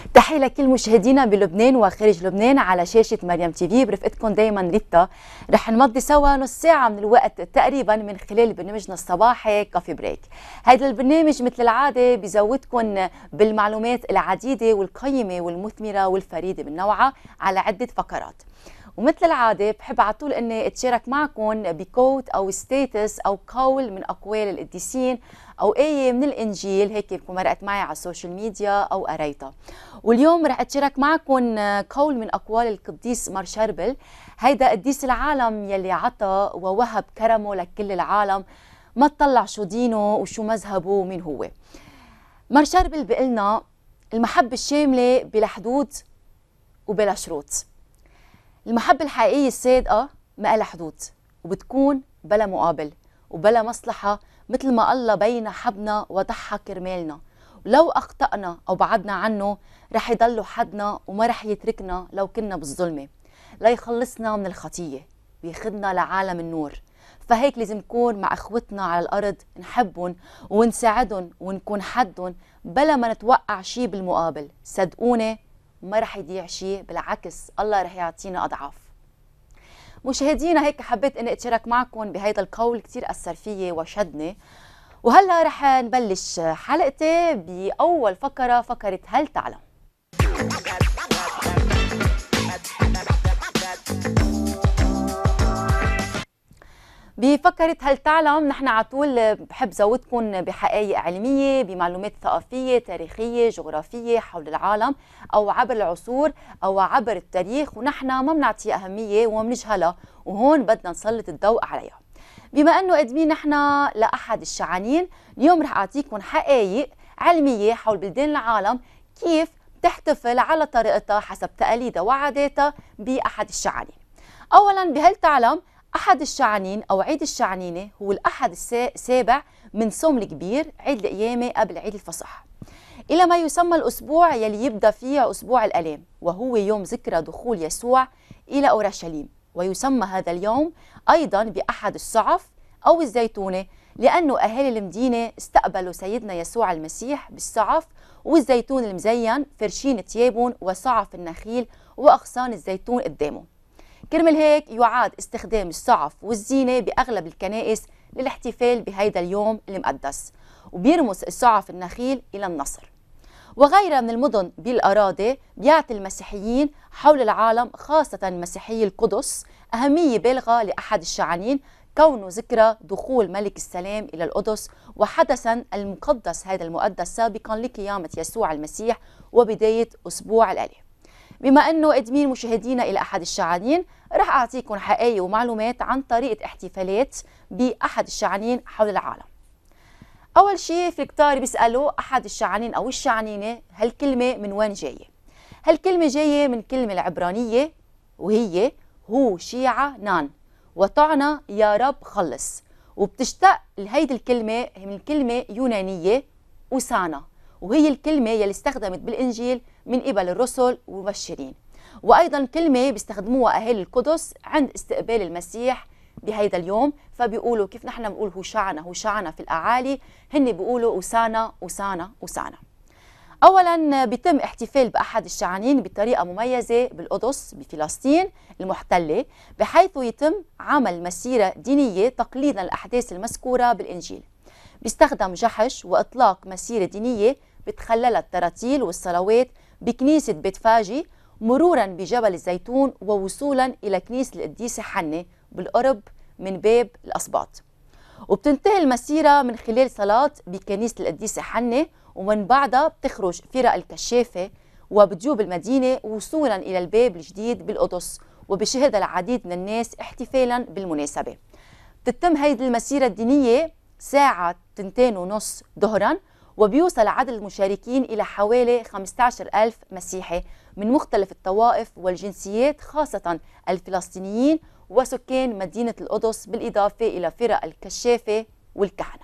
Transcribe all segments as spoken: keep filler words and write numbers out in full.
تحية لكل مشاهدينا بلبنان وخارج لبنان على شاشة مريم تي في. برفقتكم دايما ريتا. رح نمضي سوا نص ساعة من الوقت تقريبا من خلال برنامجنا الصباحي كافي بريك. هذا البرنامج مثل العادة بيزودكم بالمعلومات العديدة والقيمة والمثمرة والفريدة من نوعها على عدة فقرات. ومثل العادة بحب على طول اني اتشارك معكم بكوت او ستيتس او قول من اقوال القديسين او آية من الانجيل هيك بكون مرقت معي على السوشيال ميديا او قريتها. واليوم رح اتشارك معكم قول من اقوال القديس مار شربل. هيدا قديس العالم يلي عطى ووهب كرمه لكل العالم، ما تطلع شو دينه وشو مذهبه ومين هو. مار شربل بيقلنا المحبة الشاملة بلا حدود وبلا شروط. المحبة الحقيقية الصادقة ما لها حدود وبتكون بلا مقابل وبلا مصلحة، مثل ما الله بين حبنا وضحى كرمالنا. ولو أخطأنا أو بعدنا عنه رح يضل حدنا وما رح يتركنا لو كنا بالظلمة، لا يخلصنا من الخطية وياخدنا لعالم النور. فهيك لازم نكون مع اخوتنا على الأرض، نحبهم ونساعدهم ونكون حدهم بلا ما نتوقع شي بالمقابل. صدقوني ما رح يضيع شيء، بالعكس الله رح يعطينا أضعاف. مشاهدينا هيك حبيت اني اتشارك معكم بهيدا القول كتير أثر فيي وشدني. وهلا رح نبلش حلقتي بأول فقرة، فقرة هل تعلم؟ بفقرة هل تعلم نحن على طول بحب زودكم بحقائق علمية، بمعلومات ثقافية، تاريخية، جغرافية حول العالم أو عبر العصور أو عبر التاريخ، ونحن ما بنعطي أهمية وما بنجهلها، وهون بدنا نسلط الضوء عليها. بما أنه قادمين نحن لأحد الشعانين، اليوم رح أعطيكم حقائق علمية حول بلدان العالم كيف تحتفل على طريقتها حسب تقاليدها وعاداتها بأحد الشعانين. أولا بهل تعلم أحد الشعانين أو عيد الشعانينة هو الأحد السابع من صوم الكبير، عيد القيامة قبل عيد الفصح، إلى ما يسمى الأسبوع يلي يبدأ فيه أسبوع الآلام، وهو يوم ذكرى دخول يسوع إلى أورشليم. ويسمى هذا اليوم أيضا بأحد الصعف أو الزيتونة، لأنه أهالي المدينة استقبلوا سيدنا يسوع المسيح بالصعف والزيتون المزين، فرشين ثيابهم وصعف النخيل وأغصان الزيتون قدامه. كرمال هيك يعاد استخدام الصعف والزينة بأغلب الكنائس للاحتفال بهيدا اليوم المقدس، وبيرمز الصعف النخيل إلى النصر. وغيرها من المدن بالأراضي بيعطي المسيحيين حول العالم، خاصة مسيحي القدس، أهمية بالغة لأحد الشعانين، كونه ذكرى دخول ملك السلام إلى القدس وحدثا المقدس هذا المقدس سابقا لقيامة يسوع المسيح وبداية أسبوع الآلام. بما أنه قادمين مشاهدينا إلى أحد الشعانين، رح أعطيكم حقائق ومعلومات عن طريقة احتفالات بأحد الشعانين حول العالم. أول شيء في كتار بيسألوا أحد الشعانين أو الشعانينة هالكلمة من وين جاية؟ هالكلمة جاية من كلمة العبرانية وهي هو شيعة نان، وطعنا يا رب خلص، وبتشتق لهيدي الكلمة من كلمة يونانية أوسانا، وهي الكلمة يلي استخدمت بالإنجيل من قبل الرسل والمبشرين، وأيضا كلمة بيستخدموها أهالي القدس عند استقبال المسيح بهيدا اليوم. فبيقولوا كيف نحن بنقول هوشعنا هوشعنا في الأعالي، هن بيقولوا أوسانا أوسانا أوسانا. أولا بيتم احتفال بأحد الشعانين بطريقة مميزة بالقدس بفلسطين المحتلة، بحيث يتم عمل مسيرة دينية تقليدا للأحداث المذكورة بالإنجيل. بيستخدم جحش وإطلاق مسيرة دينية بتخللها التراتيل والصلوات بكنيسة بيت فاجي، مرورا بجبل الزيتون ووصولا إلى كنيسة القديسة حنة بالقرب من باب الأسباط. وبتنتهي المسيرة من خلال صلاة بكنيسة القديسة حنة، ومن بعدها بتخرج فرق الكشافة وبتجوب المدينة وصولا إلى الباب الجديد بالقدس، وبشهد العديد من الناس احتفالا بالمناسبة. بتتم هيدي المسيرة الدينية ساعة تنتين ونص ظهرا، وبيوصل عدد المشاركين إلى حوالي خمسة عشر ألف مسيحي من مختلف الطوائف والجنسيات، خاصة الفلسطينيين وسكان مدينة القدس، بالإضافة إلى فرق الكشافة والكهنة.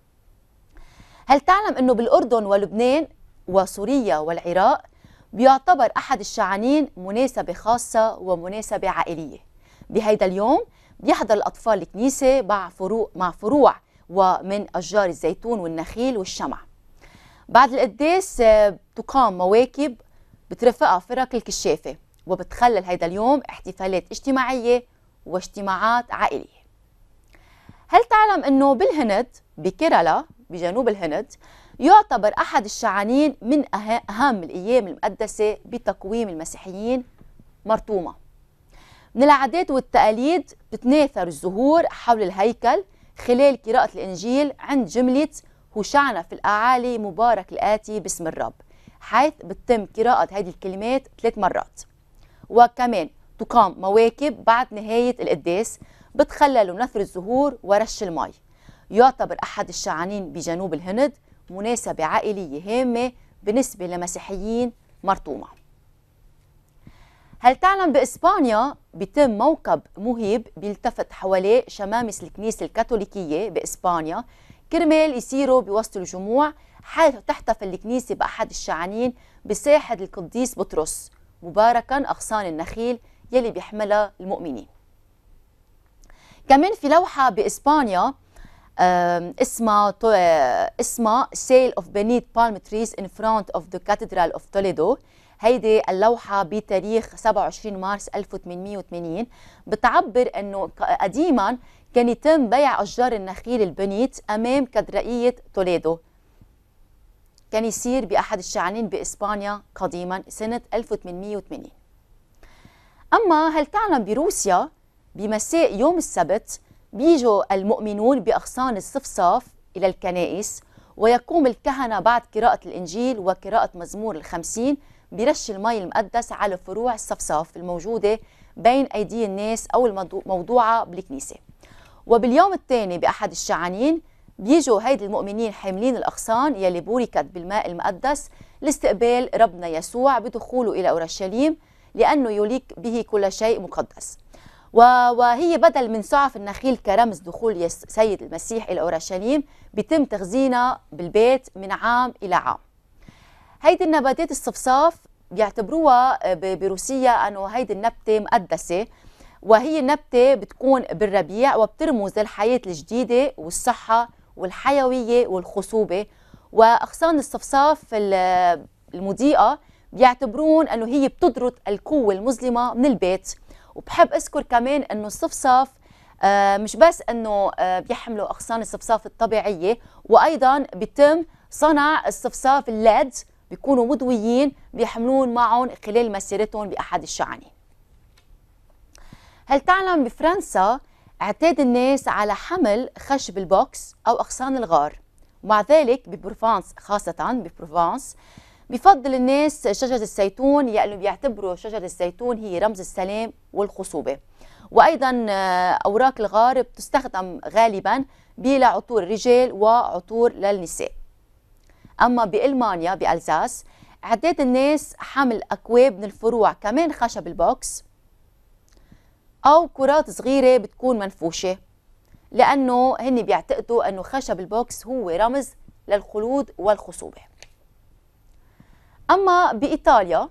هل تعلم أنه بالأردن ولبنان وسوريا والعراق بيعتبر أحد الشعانين مناسبة خاصة ومناسبة عائلية؟ بهيدا اليوم بيحضر الأطفال الكنيسة مع فروع مع فروع ومن أشجار الزيتون والنخيل والشمع. بعد القداس تقام مواكب بترافقها فرق الكشافة، وبتخلل هيدا اليوم احتفالات اجتماعية واجتماعات عائلية. هل تعلم أنه بالهند بكيرالا بجنوب الهند يعتبر أحد الشعانين من أهم الأيام المقدسة بتقويم المسيحيين مرطومة؟ من العادات والتقاليد بتتناثر الزهور حول الهيكل خلال قراءة الإنجيل عند جملة هوشعنا في الأعالي مبارك الآتي باسم الرب، حيث بتتم قراءة هذه الكلمات ثلاث مرات. وكمان تقام مواكب بعد نهاية القداس بتخللوا نثر الزهور ورش المي. يعتبر أحد الشعانين بجنوب الهند مناسبة عائلية هامة بالنسبة لمسيحيين مرطومة. هل تعلم بإسبانيا بيتم موكب مهيب بيلتفت حواليه شمامس الكنيسة الكاثوليكية بإسبانيا كرمال يسيروا بوسط الجموع، حيث تحتفل الكنيسة بأحد الشعانين بساحة القديس بطرس مباركا أغصان النخيل يلي بيحملها المؤمنين. كمان في لوحة بإسبانيا اسمها اسمها Sale of Beneath Palm Trees in front of the Cathedral of Toledo. هيدي اللوحة بتاريخ سبعة وعشرين مارس ألف وثمانمئة وثمانين بتعبر أنه قديما كان يتم بيع أشجار النخيل البنيت أمام كاتدرائية توليدو. كان يصير بأحد الشعانين بإسبانيا قديما سنة ألف وثمانمئة وثمانين. أما هل تعلم بروسيا بمساء يوم السبت بيجوا المؤمنون بأغصان الصفصاف إلى الكنائس، ويقوم الكهنة بعد قراءة الإنجيل وقراءة مزمور الخمسين برش المي المقدس على فروع الصفصاف الموجودة بين أيدي الناس أو الموضوعة بالكنيسة. وباليوم الثاني بأحد الشعانين بيجوا هيدي المؤمنين حاملين الأغصان يلي بوركت بالماء المقدس لاستقبال ربنا يسوع بدخوله إلى أورشليم، لأنه يليق به كل شيء مقدس. وهي بدل من سعف النخيل كرمز دخول سيد المسيح إلى أورشليم بيتم تخزينها بالبيت من عام إلى عام. هيدي النباتات الصفصاف بيعتبروها بروسيا أنه هيدي النبتة مقدسة، وهي النبتة بتكون بالربيع وبترمز للحياة الجديدة والصحة والحيوية والخصوبة. وأغصان الصفصاف المضيئة بيعتبرون أنه هي بتطرد القوة المظلمة من البيت. وبحب أذكر كمان أنه الصفصاف مش بس أنه بيحملوا أغصان الصفصاف الطبيعية، وأيضا بيتم صنع الصفصاف الليد بيكونوا مضويين بيحملون معهم خلال مسيرتهم بأحد الشعانين. هل تعلم بفرنسا اعتاد الناس على حمل خشب البوكس أو أغصان الغار، ومع ذلك ببروفانس خاصة ببروفانس بفضل الناس شجرة الزيتون، لأنه بيعتبروا شجرة الزيتون هي رمز السلام والخصوبة. وأيضا أوراق الغار بتستخدم غالبا لعطور الرجال وعطور للنساء. أما بألمانيا بألزاس اعتاد الناس حمل أكواب من الفروع كمان خشب البوكس أو كرات صغيرة بتكون منفوشة، لأنه هن بيعتقدوا أنه خشب البوكس هو رمز للخلود والخصوبة. أما بإيطاليا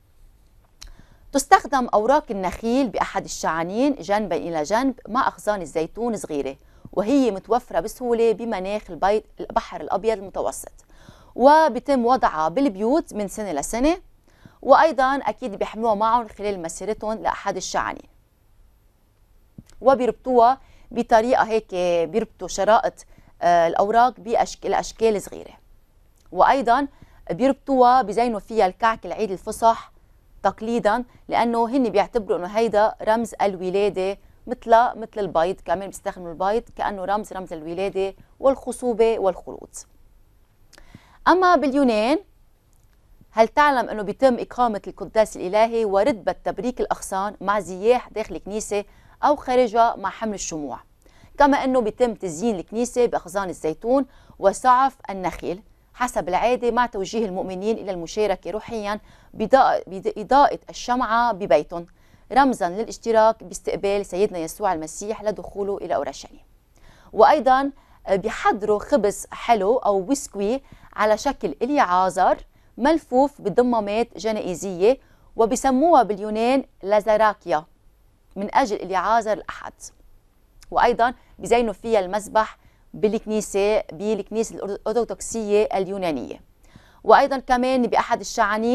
تستخدم أوراق النخيل بأحد الشعانين جنبا إلى جنب مع أغصان الزيتون صغيرة، وهي متوفرة بسهولة بمناخ البحر الأبيض المتوسط، وبيتم وضعها بالبيوت من سنة لسنة، وأيضا أكيد بيحملوها معهم خلال مسيرتهم لأحد الشعانين، وبيربطوها بطريقة هيك بيربطوا شرائط الأوراق بأشكال صغيرة. وأيضا بيربطوها بزينوا فيها الكعك العيد الفصح تقليدا، لأنه هن بيعتبروا أنه هيدا رمز الولادة، مثل مثل البيض كمان بيستخدموا البيض كأنه رمز رمز الولادة والخصوبة والخلود. أما باليونان هل تعلم أنه بيتم إقامة القداس الإلهي وردبة تبريك الأغصان مع زياح داخل الكنيسة أو خارجها مع حمل الشموع، كما أنه بيتم تزيين الكنيسة بأغصان الزيتون وسعف النخيل حسب العادة، مع توجيه المؤمنين إلى المشاركة روحيا بإضاءة الشمعة ببيتهم رمزا للاشتراك باستقبال سيدنا يسوع المسيح لدخوله إلى أورشليم. وأيضا بيحضروا خبز حلو أو بسكوي على شكل إليعازر ملفوف بضمامات جنائزية، وبسموها باليونان لازاراكيا من أجل إليعازر الأحد. وأيضا بزينوا فيها المذبح بالكنيسة بالكنيسة الأرثوذكسية اليونانية. وأيضا كمان بأحد الشعانين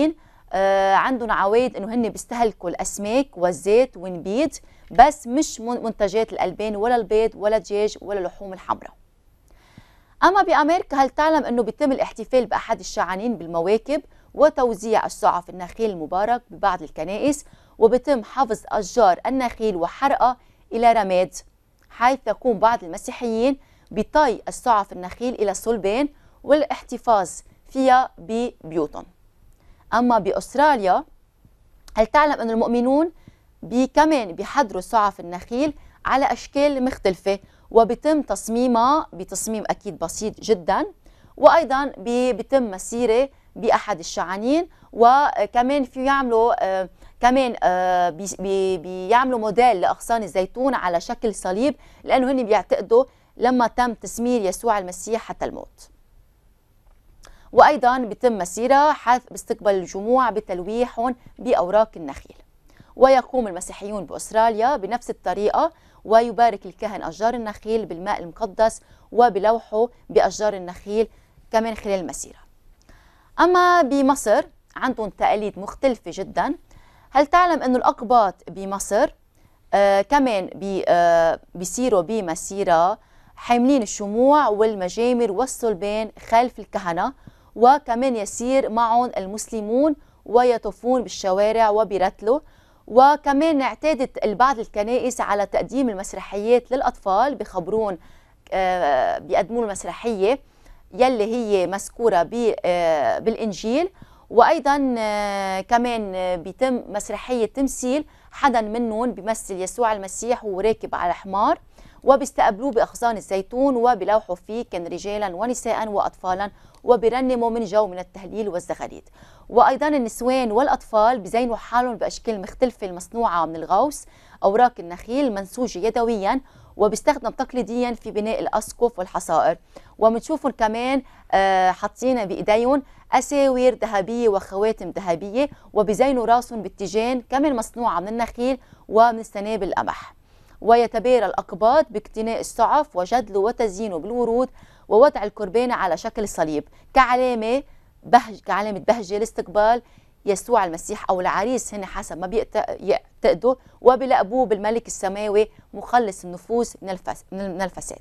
آه عندهم عوايد انه هن بيستهلكوا الاسماك والزيت والنبيض بس، مش منتجات الالبان ولا البيض ولا الدجاج ولا اللحوم الحمراء. اما بامريكا هل تعلم انه بيتم الاحتفال باحد الشعانين بالمواكب وتوزيع السعف النخيل المبارك ببعض الكنائس، وبيتم حفظ اشجار النخيل وحرقها الى رماد، حيث يقوم بعض المسيحيين بطي السعف النخيل الى الصلبان والاحتفاظ فيها ببيوتهم. اما باستراليا هل تعلم ان المؤمنون بي كمان بيحضروا سعف النخيل على اشكال مختلفه، وبيتم تصميمها بتصميم اكيد بسيط جدا، وايضا بيتم مسيره باحد الشعانين، وكمان في يعملوا آه كمان آه بي بي بيعملوا موديل لاغصان الزيتون على شكل صليب، لانه هن بيعتقدوا لما تم تسمير يسوع المسيح حتى الموت. وايضا بيتم مسيره حيث باستقبال الجموع بتلويحهم باوراق النخيل. ويقوم المسيحيون باستراليا بنفس الطريقه، ويبارك الكاهن اشجار النخيل بالماء المقدس وبلوحه باشجار النخيل كمان خلال المسيره. اما بمصر عندهم تقاليد مختلفه جدا. هل تعلم انه الاقباط بمصر آه كمان بي آه بيسيروا بمسيره حاملين الشموع والمجامر والصلبان خلف الكهنه، وكمان يسير معهم المسلمون ويطوفون بالشوارع وبيرتلوا. وكمان اعتادت البعض الكنائس على تقديم المسرحيات للأطفال، بخبرون آه بيقدمون المسرحية يلي هي مذكورة آه بالإنجيل. وأيضا آه كمان بيتم مسرحية تمثيل حدا منهم بيمثل يسوع المسيح وهو راكب على حمار، وبيستقبلوه بأغصان الزيتون وبيلوحوا فيه كان رجالا ونساء وأطفالا، وبيرنموا من جو من التهليل والزغاريد. وأيضا النسوان والأطفال بيزينوا حالهم بأشكال مختلفة المصنوعة من الغوص أوراق النخيل منسوجة يدويا، وبيستخدم تقليديا في بناء الأسقف والحصائر. وبنشوفهم كمان آه حاطين بإيديهم أساور ذهبية وخواتم ذهبية، وبيزينوا راسهم بالتيجان كمان مصنوعة من النخيل ومن سنابل القمح. ويتبارى الأقباط باقتناء السعف وجدله وتزيينه بالورود ووضع القربان على شكل صليب كعلامة بهج كعلامة بهجة لاستقبال يسوع المسيح أو العريس، هن حسب ما بيعتقدوا، وبيلقبوه بالملك السماوي مخلص النفوس من الفساد.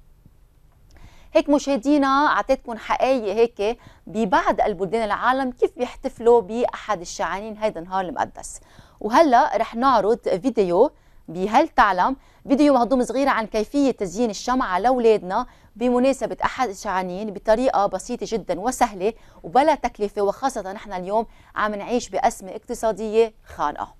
هيك مشاهدينا أعطيتكم حقائق هيك ببعض البلدان العالم كيف بيحتفلوا بأحد الشعانين هيدا النهار المقدس. وهلا رح نعرض فيديو بهل تعلم، فيديو مهضوم صغيرة عن كيفية تزيين الشمعة لأولادنا بمناسبة أحد الشعانين بطريقة بسيطة جدا وسهلة وبلا تكلفة، وخاصة نحن اليوم عم نعيش بأزمة اقتصادية خانقة.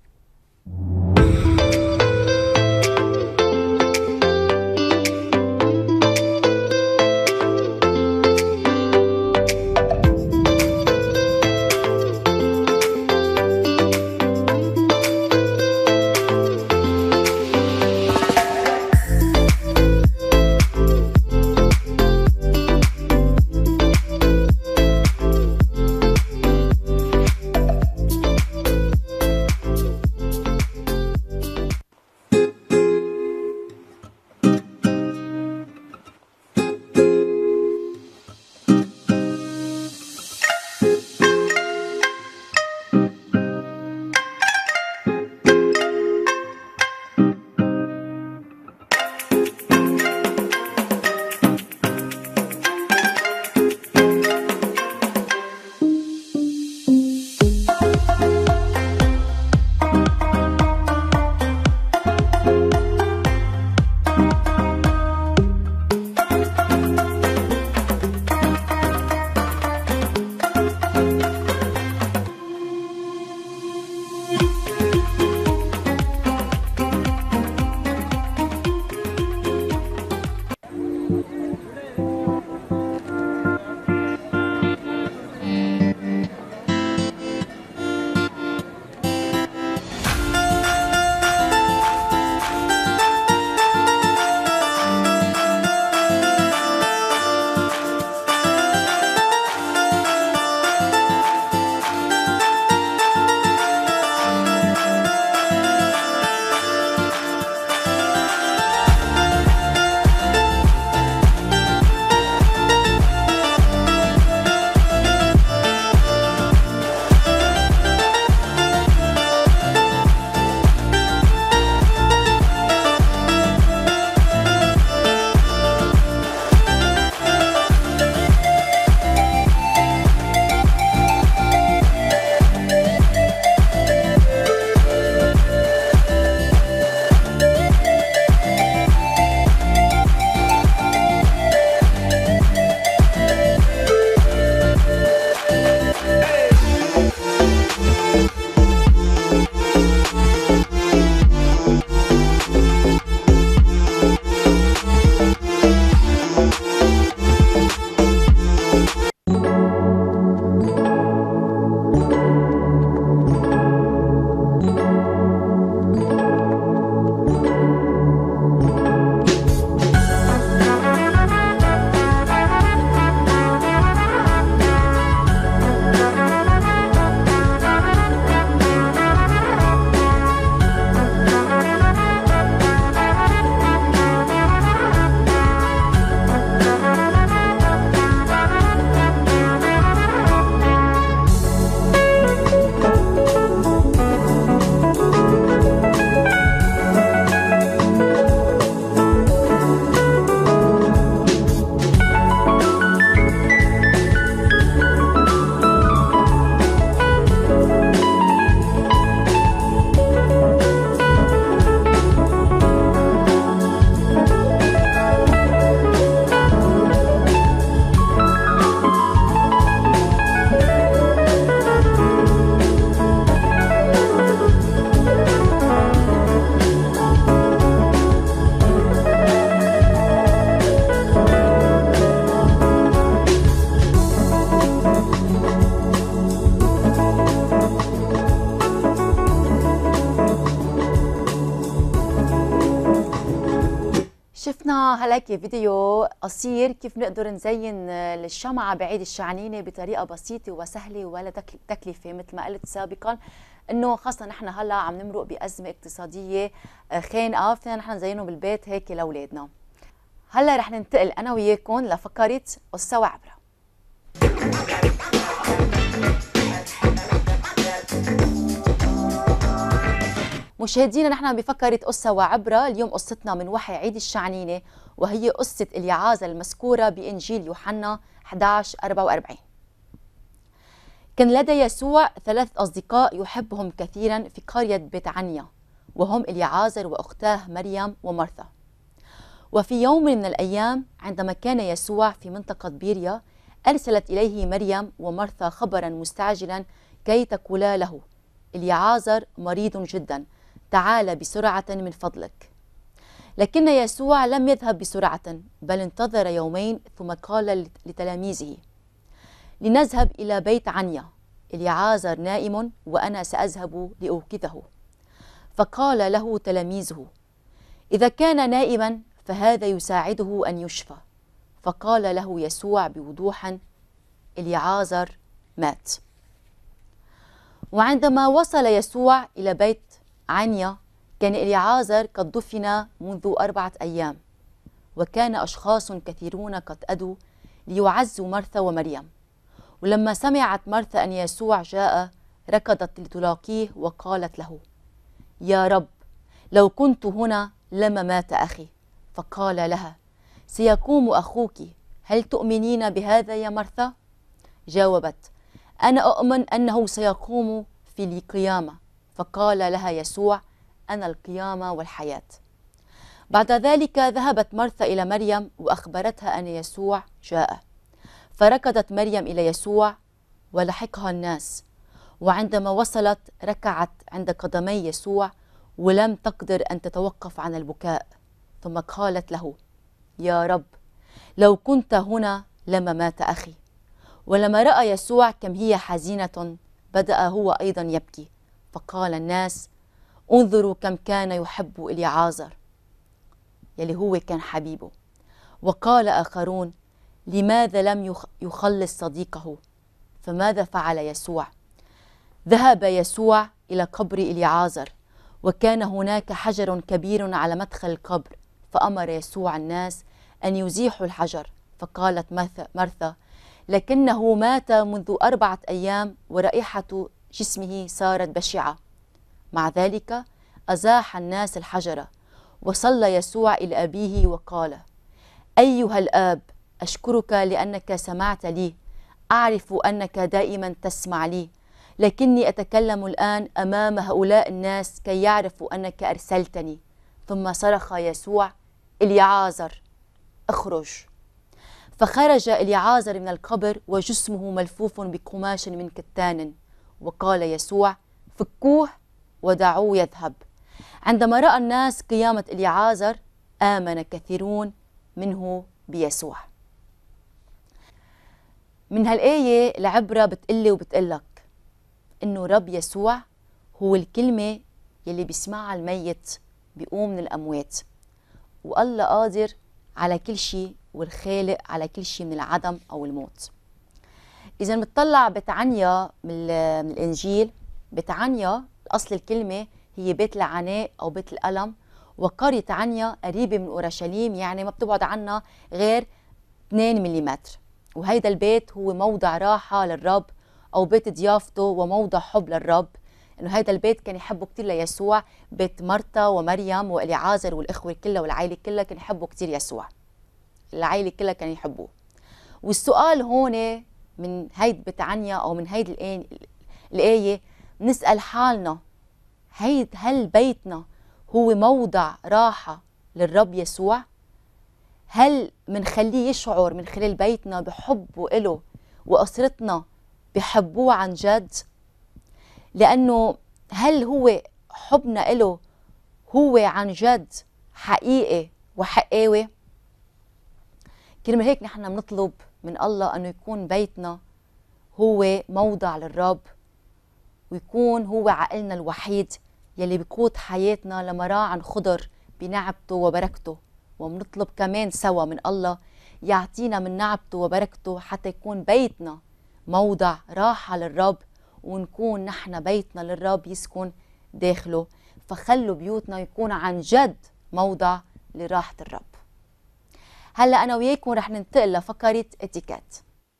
شفنا هلاك فيديو قصير كيف نقدر نزين الشمعة بعيد الشعنينة بطريقة بسيطة وسهلة ولا تكلفة. مثل ما قلت سابقا انه خاصة نحن هلا عم نمرق بأزمة اقتصادية خانقة، فينا نحن نزينه بالبيت هيك لأولادنا. هلا رح ننتقل انا وياكم لفقرة قصة وعبرة. مشاهدينا، نحن بفقرة قصة وعبرة. اليوم قصتنا من وحي عيد الشعنينة، وهي قصة اليعازة المذكورة بإنجيل يوحنا أحد عشر أربعة وأربعين. كان لدى يسوع ثلاث أصدقاء يحبهم كثيرا في قرية بيت عنيا، وهم اليعازر وأختاه مريم ومرثا. وفي يوم من الأيام عندما كان يسوع في منطقة بيريا، أرسلت إليه مريم ومرثا خبرا مستعجلا كي تقولا له: اليعازر مريض جدا، تعال بسرعة من فضلك. لكن يسوع لم يذهب بسرعة، بل انتظر يومين ثم قال لتلاميذه: لنذهب إلى بيت عنيا، اليعازر نائم وأنا سأذهب لأوقظه. فقال له تلاميذه: إذا كان نائما فهذا يساعده أن يشفى. فقال له يسوع بوضوح: اليعازر مات. وعندما وصل يسوع إلى بيت عنيا كان اليعازر قد دفن منذ أربعة أيام، وكان أشخاص كثيرون قد أتوا ليعزوا مرثا ومريم. ولما سمعت مرثا أن يسوع جاء ركضت لتلاقيه وقالت له: يا رب، لو كنت هنا لما مات أخي. فقال لها: سيقوم أخوك، هل تؤمنين بهذا يا مرثا؟ جاوبت: أنا أؤمن أنه سيقوم في القيامة. فقال لها يسوع: أنا القيامة والحياة. بعد ذلك ذهبت مرثا إلى مريم وأخبرتها أن يسوع جاء، فركضت مريم إلى يسوع ولحقها الناس. وعندما وصلت ركعت عند قدمي يسوع ولم تقدر أن تتوقف عن البكاء، ثم قالت له: يا رب، لو كنت هنا لما مات أخي. ولما رأى يسوع كم هي حزينة بدأ هو أيضا يبكي. فقال الناس: انظروا كم كان يحب اليعازر، يلي هو كان حبيبه. وقال آخرون: لماذا لم يخلص صديقه؟ فماذا فعل يسوع؟ ذهب يسوع إلى قبر اليعازر، وكان هناك حجر كبير على مدخل القبر، فأمر يسوع الناس أن يزيحوا الحجر. فقالت مرثا: لكنه مات منذ أربعة أيام ورائحة جسمه صارت بشعة. مع ذلك أزاح الناس الحجر، وصلى يسوع إلى أبيه وقال: أيها الآب، أشكرك لأنك سمعت لي، أعرف أنك دائما تسمع لي، لكني أتكلم الآن أمام هؤلاء الناس كي يعرفوا أنك أرسلتني. ثم صرخ يسوع: اليعازر اخرج. فخرج اليعازر من القبر وجسمه ملفوف بقماش من كتان. وقال يسوع: فكوه ودعوه يذهب. عندما رأى الناس قيامة اليعازر آمن كثيرون منه بيسوع. من هالآية العبرة بتقلي وبتقلك إنه رب يسوع هو الكلمة يلي بيسمعها الميت بيقوم من الأموات، والله قادر على كل شيء، والخالق على كل شيء من العدم أو الموت. إذا بتطلع بيت عنيا من, من الإنجيل، بيت عنيا أصل الكلمة هي بيت العناء أو بيت الألم، وقرية عنيا قريبة من أورشليم، يعني ما بتبعد عنا غير اثنين ملم. وهيدا البيت هو موضع راحة للرب أو بيت ضيافته وموضع حب للرب، إنه هيدا البيت كان يحبه كتير ليسوع. بيت مرتا ومريم واليعازر والإخوة كلها والعائلة كلها كان يحبوا كتير يسوع، العائلة كلها كانوا يحبوه. والسؤال هون من هيد بيت عنيا أو من هيد الآية نسأل حالنا: هيد هل بيتنا هو موضع راحة للرب يسوع؟ هل منخليه يشعر من خلال بيتنا بحبه إله وأسرتنا بحبوه عن جد؟ لأنه هل هو حبنا إله هو عن جد حقيقي وحقاوي؟ كرمال هيك نحن بنطلب من الله أنه يكون بيتنا هو موضع للرب، ويكون هو عقلنا الوحيد يلي بيقود حياتنا لمراعٍ خضر بنعمته وبركته، وبنطلب كمان سوا من الله يعطينا من نعمته وبركته حتى يكون بيتنا موضع راحة للرب، ونكون نحن بيتنا للرب يسكن داخله. فخلوا بيوتنا يكون عن جد موضع لراحة الرب. هلا أنا وياكم رح ننتقل لفقرة اتيكيت.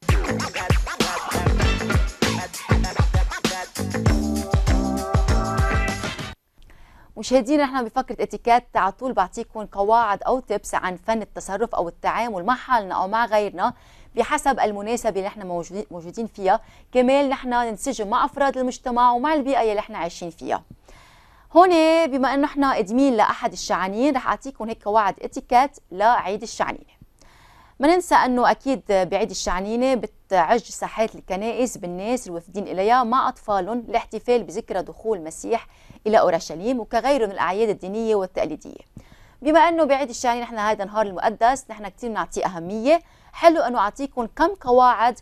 مشاهدينا، نحن بفقرة اتيكيت على طول بعطيكم قواعد أو تبس عن فن التصرف أو التعامل مع حالنا أو مع غيرنا بحسب المناسبة اللي نحن موجودين فيها، كمان نحن ننسجم مع أفراد المجتمع ومع البيئة اللي نحن عايشين فيها. هون بما انه احنا قدمين لاحد الشعانين رح اعطيكم هيك قواعد اتيكيت لعيد الشعنينه. ما ننسى انه اكيد بعيد الشعنينه بتعج ساحات الكنائس بالناس الوافدين اليها مع اطفالهم لاحتفال بذكرى دخول المسيح الى اورشليم وكغيره من الاعياد الدينيه والتقليديه. بما انه بعيد الشعنينه نحن هذا النهار المقدس نحن كثير بنعطيه اهميه، حلو انه اعطيكم كم قواعد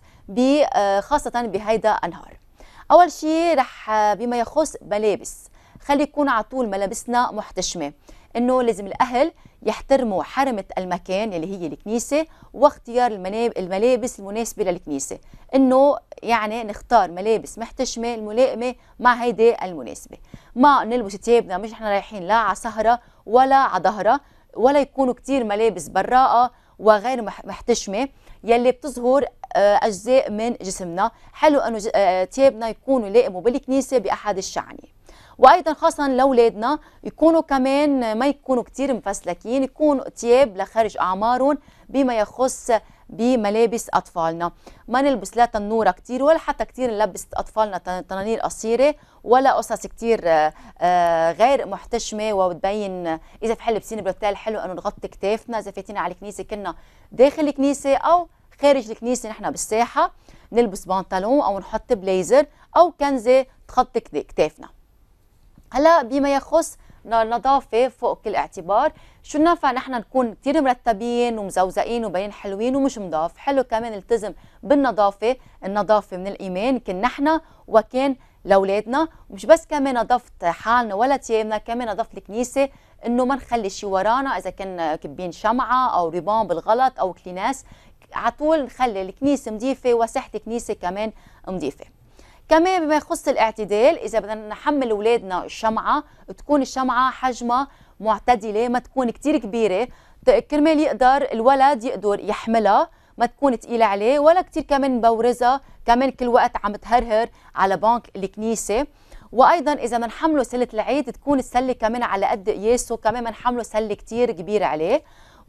خاصه بهيدا النهار. اول شيء رح بما يخص ملابس، خلي يكون على طول ملابسنا محتشمه، انه لازم الاهل يحترموا حرمه المكان اللي هي الكنيسه واختيار الملابس المناسبه للكنيسه، انه يعني نختار ملابس محتشمه الملائمه مع هيدي المناسبه، ما نلبس ثيابنا مش احنا رايحين لا على سهره ولا على ظهره، ولا يكونوا كثير ملابس براءه وغير محتشمه يلي بتظهر اجزاء من جسمنا. حلو انه ثيابنا يكونوا يلائموا بالكنيسه باحد الشعاني. وايضا خاصه لاولادنا يكونوا كمان ما يكونوا كثير مفسلكين، يكونوا ثياب لخارج اعمارهم بما يخص بملابس اطفالنا، ما نلبس لا تنوره كثير ولا حتى كثير نلبس اطفالنا تنانير قصيره ولا قصص كثير غير محتشمه وبتبين. اذا في حل لابسين بروتيل حلو انه نغطي كتافنا، اذا فاتين على الكنيسه كنا داخل الكنيسه او خارج الكنيسه نحن بالساحه نلبس بنطلون او نحط بليزر او كنزه تغطي كتافنا. هلا بما يخص النظافه فوق كل اعتبار، شو نافع نحن نكون كثير مرتبين ومزوزقين وباين حلوين ومش نضاف، حلو كمان نلتزم بالنظافه، النظافه من الايمان كن نحن وكان لاولادنا، ومش بس كمان نظافه حالنا ولا ثيابنا، كمان نظافه الكنيسه، انه ما نخلي شيء ورانا اذا كان كبين شمعه او ريبان بالغلط او كليناس، على طول نخلي الكنيسه نظيفه وساحه الكنيسه كمان نظيفه. كمان بما يخص الاعتدال، اذا بدنا نحمل اولادنا الشمعه تكون الشمعه حجمها معتدله، ما تكون كثير كبيره كرمال يقدر الولد يقدر يحملها، ما تكون ثقيله عليه ولا كثير كمان مبورزه كمان كل وقت عم تهرهر على بانك الكنيسه. وايضا اذا بدنا نحمله سله العيد تكون السله كمان على قد قياسه، كمان ما نحمله سله كثير كبيره عليه،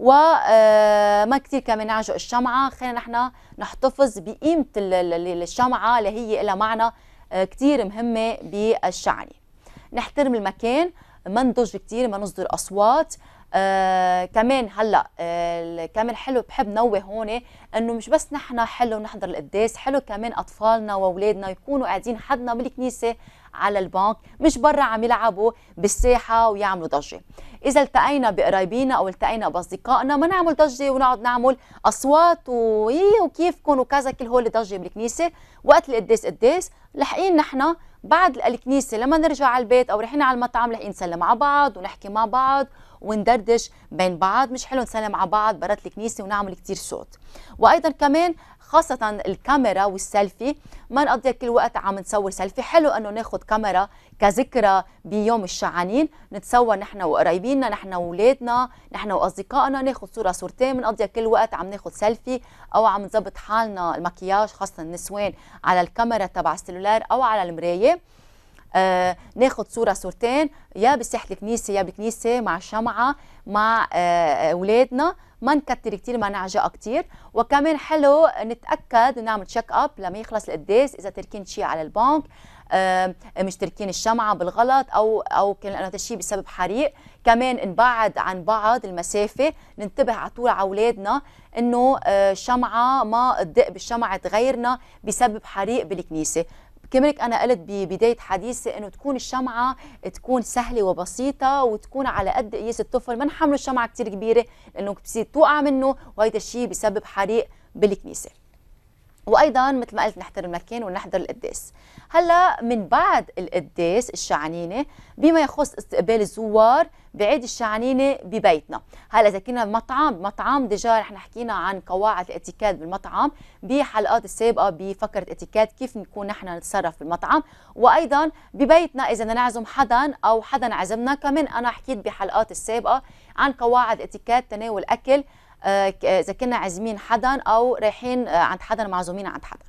وما كثير كمان نعجق الشمعه. خلينا نحن نحتفظ بقيمه الشمعه اللي هي لها معنى كثير مهمه بالشعني. نحترم المكان، ما نضج كثير، ما نصدر اصوات. آه كمان هلا آه كمان حلو بحب نوه هون انه مش بس نحن حلو نحضر القداس، حلو كمان اطفالنا واولادنا يكونوا قاعدين حدنا بالكنيسه على البنك، مش برا عم يلعبوا بالساحه ويعملوا ضجه. اذا التقينا بقرايبينا او التقينا باصدقائنا ما نعمل ضجه ونقعد نعمل اصوات وإيه وكيفكم وكذا، كل هول ضجه بالكنيسه. وقت القداس قداس لاحقين نحن بعد الكنيسه لما نرجع على البيت او رايحين على المطعم لاحقين نسلم على بعض ونحكي مع بعض وندردش بين بعض، مش حلو نسلم على بعض برات الكنيسه ونعمل كثير صوت. وايضا كمان خاصة الكاميرا والسيلفي، ما نقضي كل وقت عم نصور سيلفي، حلو انه ناخذ كاميرا كذكرى بيوم الشعانين، نتصور نحن وقرايبينا، نحن واولادنا، نحن واصدقائنا، ناخذ صورة صورتين، بنقضي كل وقت عم ناخذ سيلفي او عم نظبط حالنا المكياج، خاصة النسوان على الكاميرا تبع السلولار او على المراية. آه ناخذ صورة صورتين يا بساحة الكنيسة يا بالكنيسة مع شمعة مع آه اولادنا، ما نكتر كتير ما نعجق كتير. وكمان حلو نتأكد ونعمل تشيك اب لما يخلص القداس اذا تركين شيء على البنك، آه مش تركين الشمعة بالغلط او او كان هذا الشيء بسبب حريق. كمان نبعد عن بعض المسافة، ننتبه على طول على اولادنا انه آه الشمعة ما تدق بالشمعة غيرنا بسبب حريق بالكنيسة. كمان انا قلت ببدايه حديثي انه تكون الشمعه تكون سهله وبسيطه وتكون على قد قياس الطفل، ما نحمله الشمعه كثير كبيره لانه بتصير توقع منه وهذا الشيء بسبب حريق بالكنيسه. وايضا مثل ما قلت نحترم المكان ونحضر القداس. هلا من بعد القداس الشعنينه بما يخص استقبال الزوار بعيد الشعنينه ببيتنا. هلا اذا كنا بمطعم بمطعم ديجا رح حكينا عن قواعد الاتيكيت بالمطعم بحلقات السابقه بفقره اتيكيت كيف نكون نحن نتصرف بالمطعم، وايضا ببيتنا اذا بدنا نعزم حدا او حدا عزمنا كمان انا حكيت بحلقات السابقه عن قواعد اتيكيت تناول اكل اذا كنا عازمين حدا او رايحين عند حدا معزومين عند حدا.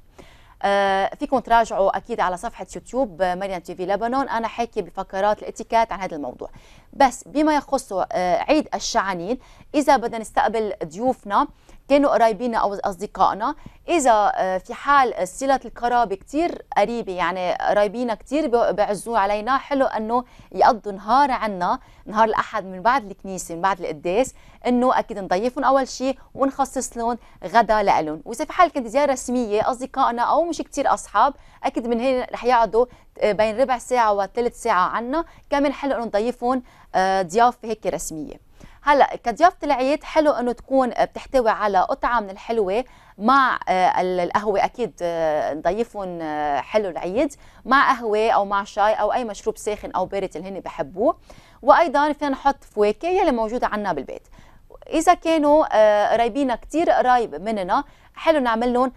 آه فيكم تراجعوا اكيد على صفحه يوتيوب مريم تي في لبنان، انا حاكي بفقرات الاتيكيت عن هذا الموضوع. بس بما يخص آه عيد الشعنين، اذا بدنا نستقبل ضيوفنا كانوا قرايبينا او اصدقائنا، اذا آه في حال صله القرابه كثير قريبه يعني قرايبينا كثير بيعزوا علينا، حلو انه يقضوا نهار عنا نهار الاحد من بعد الكنيسه من بعد القداس، انه اكيد نضيفهم اول شيء ونخصص لهم غدا لهم. واذا في حال كانت زياره رسميه اصدقائنا او مش كثير اصحاب، اكيد من هنا رح يقعدوا بين ربع ساعه وثلث ساعه عنا، كمان حلو انه نضيفهم ضيافه هيك رسميه. هلا كضيافه العيد حلو انه تكون بتحتوي على قطعه من الحلوه مع القهوه، اكيد نضيفهم حلو العيد مع قهوه او مع شاي او اي مشروب ساخن او بارد اللي هن بحبوه. وايضا فينا نحط فواكه يلي موجوده عنا بالبيت. اذا كانوا قرايبينا كثير قرايب مننا حلو نعمل لهم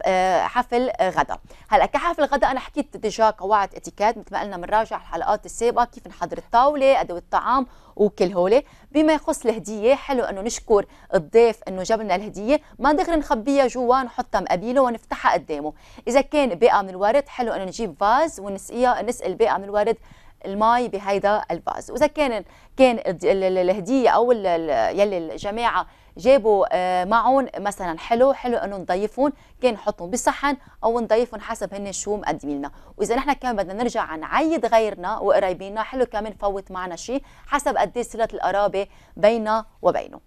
حفل غدا. هلا كحفل غدا انا حكيت ديجا قواعد اتيكيت مثل ما قلنا بنراجع الحلقات السابقه كيف نحضر الطاوله ادوات الطعام وكل هول. بما يخص الهديه حلو انه نشكر الضيف انه جاب لنا الهديه، ما دغري نخبيها جوا نحطها مقابيله ونفتحها قدامه. اذا كان باقه من الورد حلو انه نجيب فاز ونسقيها نسقي الباقه من الورد المي بهيدا الفاز. واذا كان كان الهديه او يلي الجماعه جابوا معهم مثلا حلو حلو انه نضيفهم، كان نحطهم بصحن او نضيفهم حسب هن شو مقدمين لنا. واذا نحن كمان بدنا نرجع نعيد غيرنا وقرايبينا حلو كمان نفوت معنا شيء حسب قد ايه صله القرابه بيننا وبينه.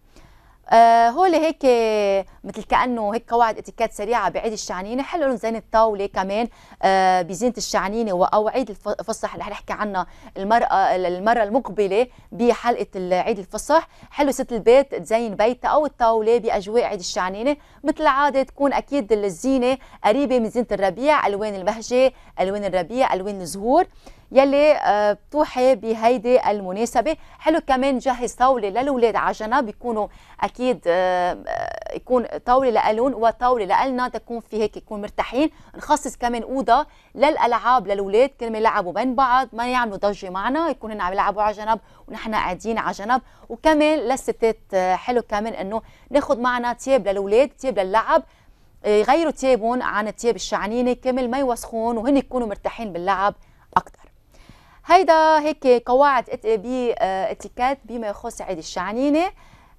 آه هول هيك مثل كأنه هيك قواعد اتيكيت سريعة بعيد الشعنينة. حلو انه زين الطاولة كمان آه بزينة الشعنينة أو عيد الفصح اللي حنحكي عنها المرأة المرة المقبلة بحلقة عيد الفصح. حلو ست البيت تزين بيتها أو الطاولة بأجواء عيد الشعنينة مثل العادة، تكون أكيد الزينة قريبة من زينة الربيع، ألوان البهجة، ألوان الربيع، ألوان الزهور يلي بتوحي بهيدي المناسبة. حلو كمان نجهز طاولة للأولاد على جنب، يكونوا أكيد يكون طاولة لألون وطاولة لألنا تكون في هيك يكون مرتاحين. نخصص كمان أوضة للألعاب للأولاد كل ما يلعبوا بين بعض ما يعملوا ضجة معنا، يكون هن عم يلعبوا على جنب ونحن قاعدين على جنب. وكمان للستات حلو كمان إنه ناخذ معنا تياب للأولاد، تياب للعب، يغيروا تيابهم عن التياب الشعنينة كمان ما يوسخون وهن يكونوا مرتاحين باللعب أكثر. هيدا هيك قواعد باتيكيت بما يخص عيد الشعنينة.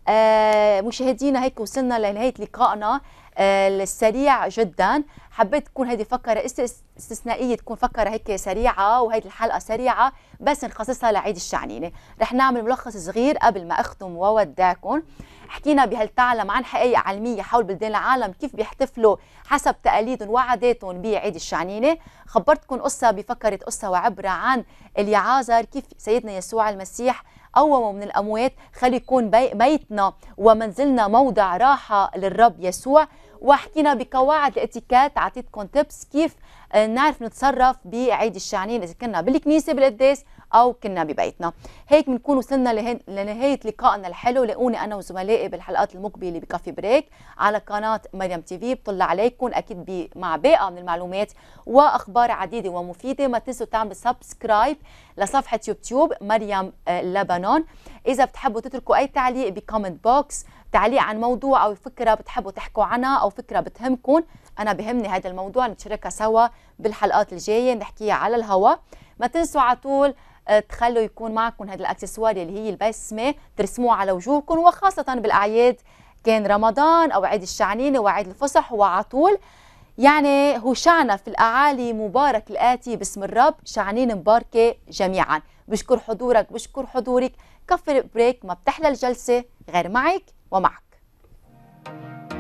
آه مشاهدينا هيك وصلنا لنهاية لقائنا آه السريع جدا. حبيت تكون هيدي فقرة استثنائية، تكون فقرة هيك سريعة وهيدي الحلقة سريعة بس نخصصها لعيد الشعنينة. رح نعمل ملخص صغير قبل ما أختم وودعكم. حكينا بهالتعلم عن حقائق علمية حول بلدان العالم كيف بيحتفلوا حسب تقاليدهم وعاداتهم بعيد الشعنينة. خبرتكم قصة بفقرة قصة وعبرة عن اليعازر كيف سيدنا يسوع المسيح قومه من الأموات، خلي يكون بي بيتنا ومنزلنا موضع راحة للرب يسوع. وحكينا بقواعد الاتيكيت، عطيتكم تبس كيف نعرف نتصرف بعيد الشعنين إذا كنا بالكنيسة بالقداس أو كنا ببيتنا. هيك بنكون وصلنا لنهاية لقائنا الحلو. لاقوني أنا وزملائي بالحلقات المقبلة بكافي بريك على قناة مريم تي في. بطلع عليكم أكيد مع باقة من المعلومات وأخبار عديدة ومفيدة. ما تنسوا تعملوا سبسكرايب لصفحة يوتيوب مريم لبنان. إذا بتحبوا تتركوا أي تعليق بكومنت بوكس، تعليق عن موضوع أو فكرة بتحبوا تحكوا عنها أو فكرة بتهمكم، أنا بهمني هذا الموضوع نتشاركها سوا بالحلقات الجاية نحكيها على الهواء. ما تنسوا على طول تخلوا يكون معكم هذا الاكسسوار اللي هي البسمة ترسموها على وجوهكم، وخاصة بالأعياد كان رمضان أو عيد الشعنينة وعيد الفصح. وعلى طول يعني هو شعنا في الأعالي مبارك الآتي باسم الرب، شعنين مباركة جميعا. بشكر حضورك بشكر حضورك. كفي بريك ما بتحلى الجلسة غير معك ومعك.